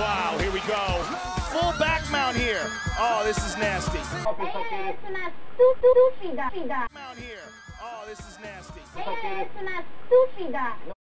wow, here we go. Full back mount here. Oh, this is nasty. Mount here. Oh, this is nasty.